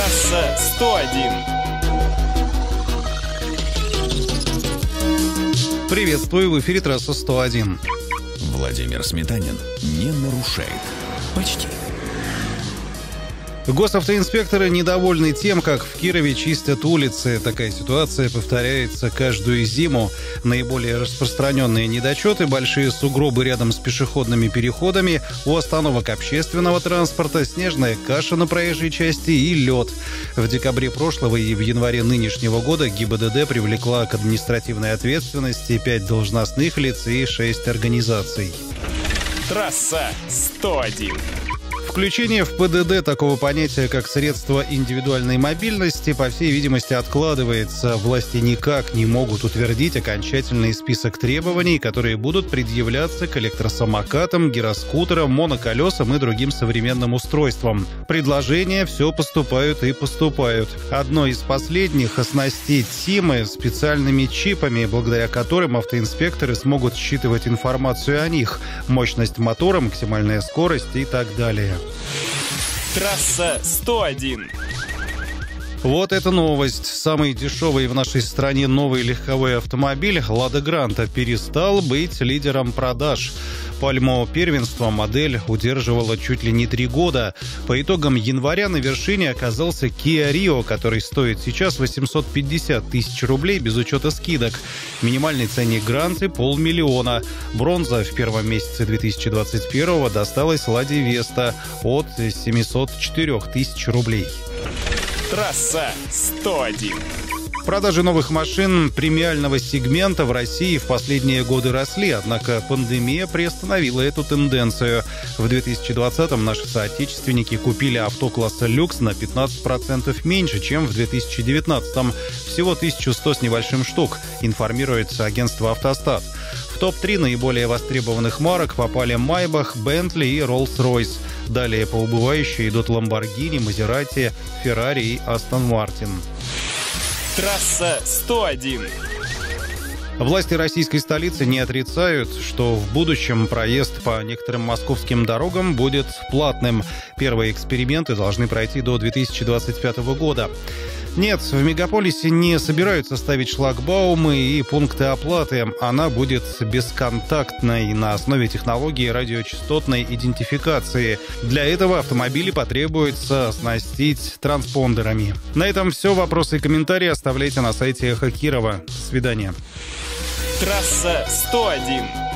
Трасса 101. Приветствую, в эфире трасса 101. Владимир Сметанин не нарушает. Почти. Госавтоинспекторы недовольны тем, как в Кирове чистят улицы. Такая ситуация повторяется каждую зиму. Наиболее распространенные недочеты – большие сугробы рядом с пешеходными переходами, у остановок общественного транспорта, снежная каша на проезжей части и лед. В декабре прошлого и в январе нынешнего года ГИБДД привлекла к административной ответственности 5 должностных лиц и 6 организаций. Трасса 101. Включение в ПДД такого понятия, как средство индивидуальной мобильности, по всей видимости, откладывается. Власти никак не могут утвердить окончательный список требований, которые будут предъявляться к электросамокатам, гироскутерам, моноколесам и другим современным устройствам. Предложения все поступают и поступают. Одно из последних – оснастить СИМы специальными чипами, благодаря которым автоинспекторы смогут считывать информацию о них, мощность мотора, максимальная скорость и так далее. Трасса 101. Вот эта новость. Самый дешевый в нашей стране новый легковой автомобиль «Лада Гранта» перестал быть лидером продаж. Пальму первенства модель удерживала чуть ли не 3 года. По итогам января на вершине оказался Kia Rio, который стоит сейчас 850 тысяч рублей без учета скидок. Минимальный ценник Гранты – 500 000. Бронза в первом месяце 2021-го досталась Ладе Веста от 704 тысяч рублей. Трасса 101. Продажи новых машин премиального сегмента в России в последние годы росли, однако пандемия приостановила эту тенденцию. В 2020-м наши соотечественники купили авто класса люкс на 15% меньше, чем в 2019-м. Всего 1100 с небольшим штук, информирует агентство «Автостат». В топ-3 наиболее востребованных марок попали Maybach, Bentley и Rolls-Royce. Далее по убывающей идут Lamborghini, Maserati, Ferrari и Aston Martin. Трасса 101. Власти российской столицы не отрицают, что в будущем проезд по некоторым московским дорогам будет платным. Первые эксперименты должны пройти до 2025 года. Нет, в мегаполисе не собираются ставить шлагбаумы и пункты оплаты. Она будет бесконтактной на основе технологии радиочастотной идентификации. Для этого автомобили потребуется оснастить транспондерами. На этом все. Вопросы и комментарии оставляйте на сайте Эхо Кирова. До свидания. Трасса 101.